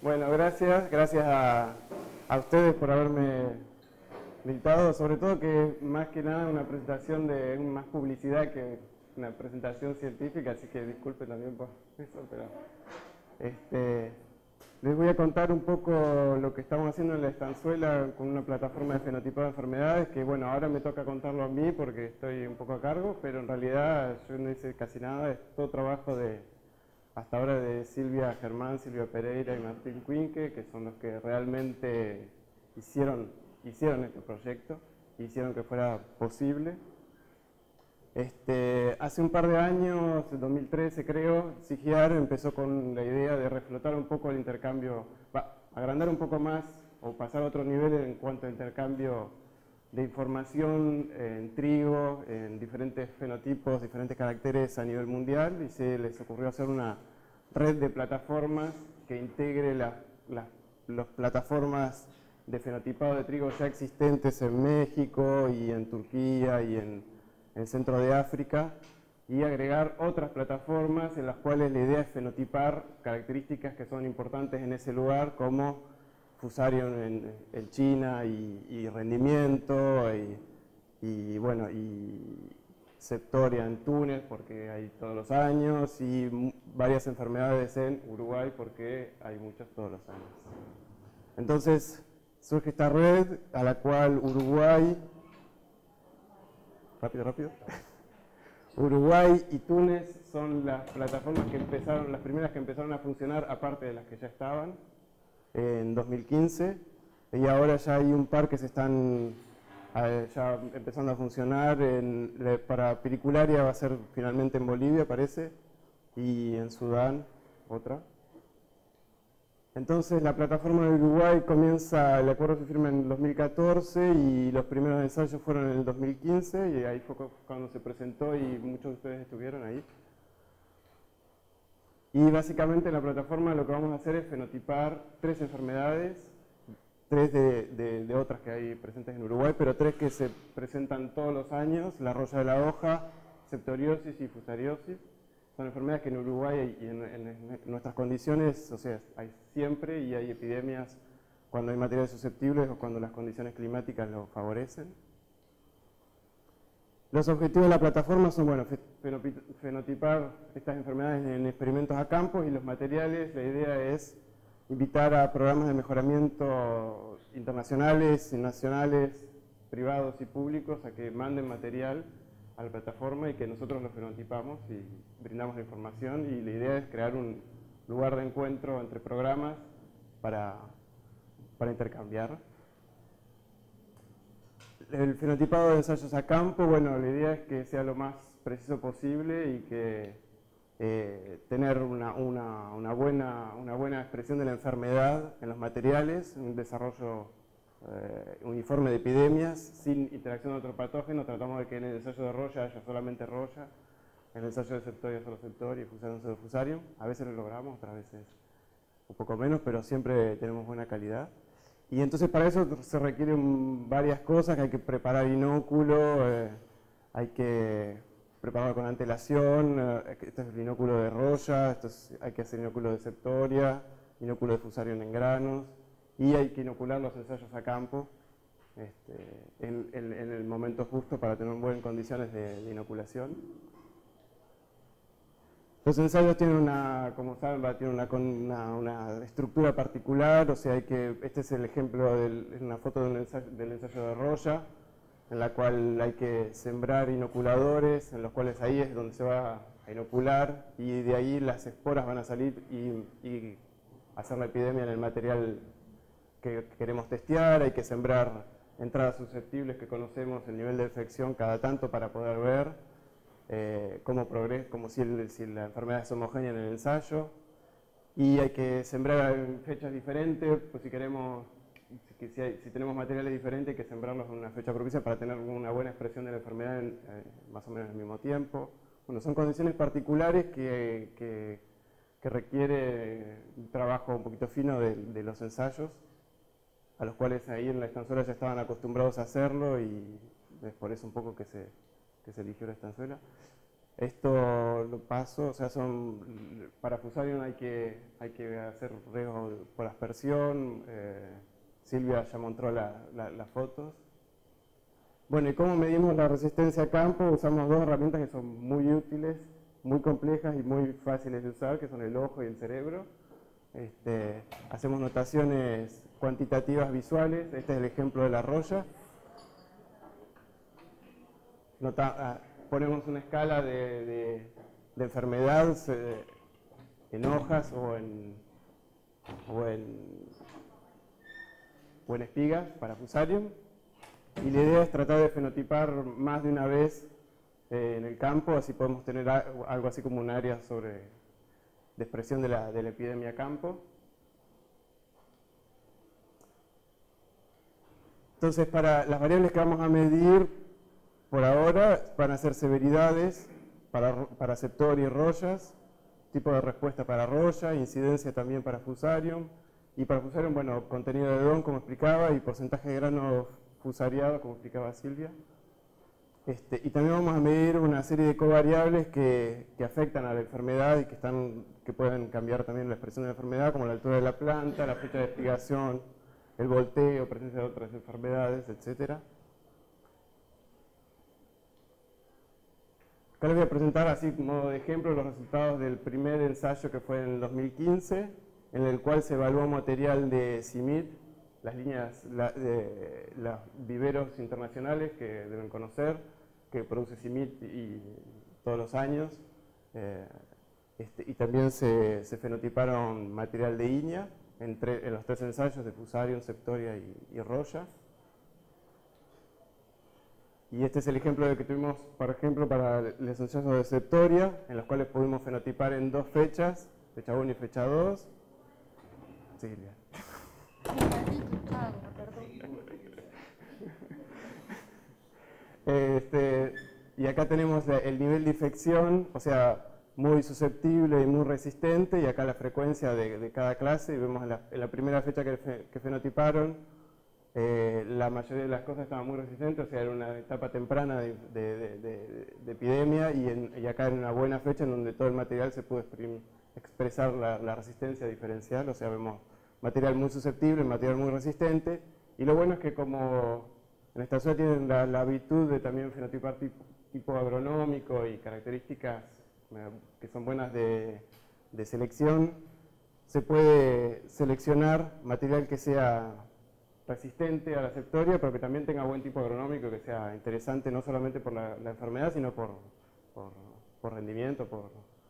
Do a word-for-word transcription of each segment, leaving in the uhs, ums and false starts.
Bueno, gracias, gracias a, a ustedes por haberme invitado, sobre todo que más que nada una presentación de más publicidad que una presentación científica, así que disculpen también por eso, pero este, les voy a contar un poco lo que estamos haciendo en la estanzuela con una plataforma de fenotipado de enfermedades, que bueno, ahora me toca contarlo a mí porque estoy un poco a cargo, pero en realidad yo no hice casi nada, es todo trabajo de hasta ahora de Silvia Germán, Silvia Pereira y Martín Cuinque, que son los que realmente hicieron, hicieron este proyecto, hicieron que fuera posible. Este, hace un par de años, en dos mil trece creo, C G I A R empezó con la idea de reflotar un poco el intercambio, va, agrandar un poco más o pasar a otro nivel en cuanto a intercambio de información en trigo, en diferentes fenotipos, diferentes caracteres a nivel mundial, y se les ocurrió hacer una red de plataformas que integre las la, las plataformas de fenotipado de trigo ya existentes en México y en Turquía y en, en el centro de África, y agregar otras plataformas en las cuales la idea es fenotipar características que son importantes en ese lugar, como Fusarium en, en China y, y rendimiento y, y bueno y Septoria en Túnez porque hay todos los años, y varias enfermedades en Uruguay porque hay muchas todos los años. Entonces surge esta red a la cual Uruguay rápido rápido Uruguay y Túnez son las plataformas que empezaron, las primeras que empezaron a funcionar, aparte de las que ya estaban en dos mil quince, y ahora ya hay un par que se están eh, ya empezando a funcionar. En, para Piricularia va a ser finalmente en Bolivia, parece, y en Sudán otra. Entonces la plataforma de Uruguay comienza, el acuerdo se firma en dos mil catorce y los primeros ensayos fueron en el dos mil quince, y ahí fue cuando se presentó y muchos de ustedes estuvieron ahí. Y básicamente en la plataforma lo que vamos a hacer es fenotipar tres enfermedades, tres de, de, de otras que hay presentes en Uruguay, pero tres que se presentan todos los años: la roya de la hoja, septoriosis y fusariosis. Son enfermedades que en Uruguay y en, en, en nuestras condiciones, o sea, hay siempre, y hay epidemias cuando hay materiales susceptibles o cuando las condiciones climáticas lo favorecen. Los objetivos de la plataforma son, bueno, fenotipar estas enfermedades en experimentos a campo, y los materiales, la idea es invitar a programas de mejoramiento internacionales, nacionales, privados y públicos a que manden material a la plataforma y que nosotros lo fenotipamos y brindamos la información, y la idea es crear un lugar de encuentro entre programas para, para intercambiar. El fenotipado de ensayos a campo, bueno, la idea es que sea lo más preciso posible y que eh, tener una, una, una, buena, una buena expresión de la enfermedad en los materiales, un desarrollo eh, uniforme de epidemias, sin interacción de otro patógeno. Tratamos de que en el ensayo de roya haya solamente roya, en el ensayo de septoria solo septoria y fusarium solo fusarium. A veces lo logramos, otras veces un poco menos, pero siempre tenemos buena calidad. Y entonces para eso se requieren varias cosas, que hay que preparar inóculo, eh, hay que prepararlo con antelación, eh, este es el inóculo de roya, esto es, hay que hacer inóculo de septoria, inóculo de fusarium en granos, y hay que inocular los ensayos a campo este, en, en, en el momento justo para tener buenas condiciones de, de inoculación. Los ensayos tienen una, como saben, tienen una, una, una estructura particular, o sea, hay que, este es el ejemplo de una foto del ensayo, del ensayo de roya, en la cual hay que sembrar inoculadores, en los cuales ahí es donde se va a inocular, y de ahí las esporas van a salir y, y hacer la epidemia en el material que queremos testear. Hay que sembrar entradas susceptibles que conocemos, el nivel de infección cada tanto para poder ver Eh, cómo progresa, como si, el, si la enfermedad es homogénea en el ensayo, y hay que sembrar en fechas diferentes, pues si queremos, si, si, hay, si tenemos materiales diferentes, hay que sembrarlos en una fecha propicia para tener una buena expresión de la enfermedad en, eh, más o menos al mismo tiempo. Bueno, son condiciones particulares que, que, que requiere un trabajo un poquito fino de, de los ensayos, a los cuales ahí en la estanzuela ya estaban acostumbrados a hacerlo, y es por eso un poco que se... que se eligió la estanzuela. Esto lo paso, o sea, son, para Fusarium hay que, hay que hacer riego por aspersión. eh, Silvia ya mostró la, la, las fotos. Bueno, ¿y cómo medimos la resistencia a campo? Usamos dos herramientas que son muy útiles, muy complejas y muy fáciles de usar, que son el ojo y el cerebro. Este, hacemos notaciones cuantitativas visuales. Este es el ejemplo de la roya. Nota, ah, ponemos una escala de, de, de enfermedad eh, en hojas o en, o en, o en espigas para Fusarium. Y la idea es tratar de fenotipar más de una vez eh, en el campo, así podemos tener a, algo así como un área sobre, de expresión de la, de la epidemia a campo. Entonces, para las variables que vamos a medir por ahora van a ser severidades para, para Septoria y Royas, tipo de respuesta para Roya, incidencia también para Fusarium, y para Fusarium, bueno, contenido de don, como explicaba, y porcentaje de grano fusariado, como explicaba Silvia. Este, y también vamos a medir una serie de covariables que, que afectan a la enfermedad y que, están, que pueden cambiar también la expresión de la enfermedad, como la altura de la planta, la fecha de espigación, el volteo, presencia de otras enfermedades, etcétera. Acá les voy a presentar así como de ejemplo los resultados del primer ensayo que fue en el dos mil quince, en el cual se evaluó material de C I M I T, las líneas la, de los viveros internacionales que deben conocer, que produce C I M I T y, todos los años, eh, este, y también se, se fenotiparon material de Iña en, tre, en los tres ensayos de Fusarium, Septoria y, y Roya. Y este es el ejemplo de que tuvimos, por ejemplo, para los ensayos de Septoria, en los cuales pudimos fenotipar en dos fechas, fecha uno y fecha dos. Silvia. Este, y acá tenemos el nivel de infección, o sea, muy susceptible y muy resistente, y acá la frecuencia de, de cada clase, y vemos en la, en la primera fecha que, fe, que fenotiparon, eh, la mayoría de las cosas estaban muy resistentes, o sea, era una etapa temprana de, de, de, de, de epidemia, y, en, y acá en una buena fecha en donde todo el material se pudo expresar la, la resistencia diferencial, o sea, vemos material muy susceptible, material muy resistente, y lo bueno es que como en esta zona tienen la, la virtud de también fenotipar tipo, tipo agronómico y características eh, que son buenas de, de selección, se puede seleccionar material que sea resistente a la Septoria, pero que también tenga buen tipo agronómico, que sea interesante no solamente por la, la enfermedad, sino por, por, por rendimiento, por,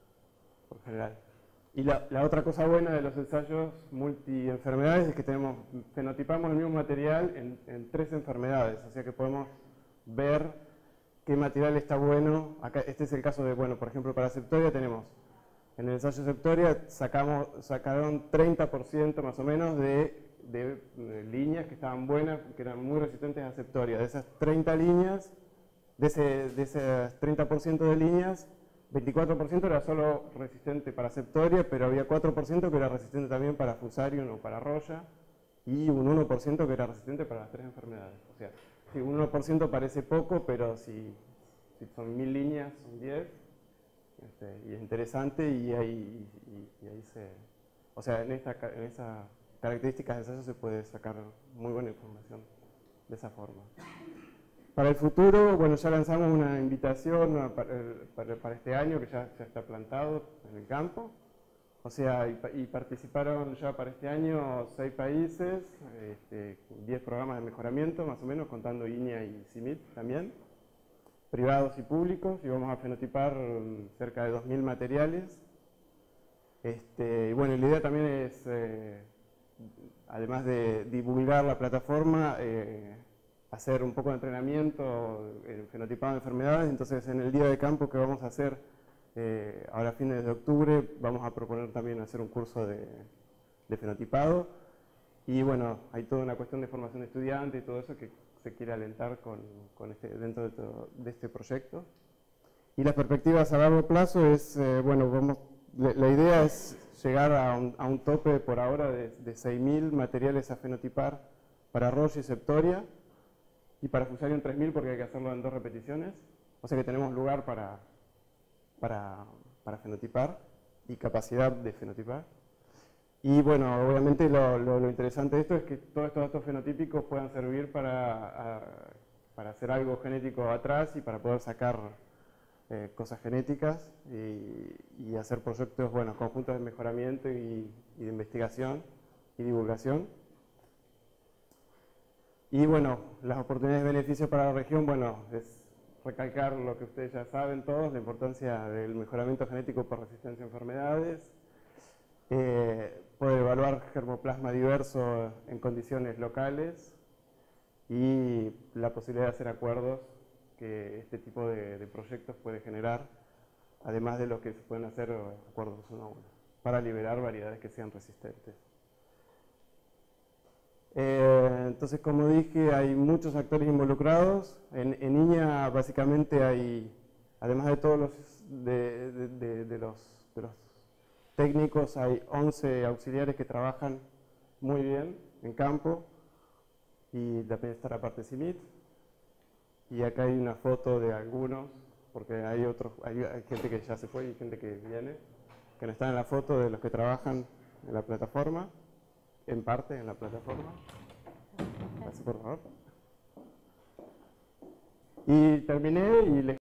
por general. Y la, la otra cosa buena de los ensayos multienfermedades es que tenemos, fenotipamos el mismo material en, en tres enfermedades, o sea que podemos ver qué material está bueno. Acá, este es el caso de, bueno, por ejemplo, para Septoria tenemos, en el ensayo Septoria sacamos, sacaron treinta por ciento más o menos de, de, de líneas que estaban buenas, que eran muy resistentes a Septoria. De esas treinta líneas, de ese, de ese treinta por ciento de líneas, veinticuatro por ciento era solo resistente para Septoria, pero había cuatro por ciento que era resistente también para Fusarium o para Roya, y un uno por ciento que era resistente para las tres enfermedades. O sea, si un uno por ciento parece poco, pero si, si son mil líneas, son diez, este, y es interesante, y ahí, y, y ahí se... O sea, en, esta, en esas características de ensayo se puede sacar muy buena información de esa forma. Para el futuro, bueno, ya lanzamos una invitación para, para, para este año que ya, ya está plantado en el campo. O sea, y, y participaron ya para este año seis países, este, diez programas de mejoramiento, más o menos, contando Iña y C I M I T también, privados y públicos, y vamos a fenotipar cerca de dos mil materiales. Este, y bueno, la idea también es, eh, además de divulgar la plataforma, eh, hacer un poco de entrenamiento en fenotipado de enfermedades. Entonces, en el día de campo que vamos a hacer eh, ahora a fines de octubre, vamos a proponer también hacer un curso de, de fenotipado. Y bueno, hay toda una cuestión de formación de estudiantes y todo eso que se quiere alentar con, con este, dentro de, todo, de este proyecto. Y las perspectivas a largo plazo es, eh, bueno, vamos, la, la idea es llegar a un, a un tope por ahora de, de seis mil materiales a fenotipar para Roya y Septoria, y para Fusarium tres mil porque hay que hacerlo en dos repeticiones, o sea que tenemos lugar para, para, para fenotipar y capacidad de fenotipar. Y bueno, obviamente lo, lo, lo interesante de esto es que todos estos datos fenotípicos puedan servir para, a, para hacer algo genético atrás y para poder sacar eh, cosas genéticas y, y hacer proyectos, bueno, conjuntos de mejoramiento y, y de investigación y divulgación. Y bueno, las oportunidades de beneficio para la región, bueno, es recalcar lo que ustedes ya saben todos, la importancia del mejoramiento genético por resistencia a enfermedades, eh, poder evaluar germoplasma diverso en condiciones locales y la posibilidad de hacer acuerdos que este tipo de, de proyectos puede generar, además de lo que se pueden hacer acuerdos uno a uno, para liberar variedades que sean resistentes. Eh, entonces, como dije, hay muchos actores involucrados. En, en INIA básicamente hay, además de todos los, de, de, de, de los, de los técnicos, hay once auxiliares que trabajan muy bien en campo y también está la parte C I M I T. Y acá hay una foto de algunos, porque hay, otros, hay, hay gente que ya se fue y gente que viene, que no están en la foto de los que trabajan en la plataforma. En parte en la plataforma. Pase, por favor. Y terminé y les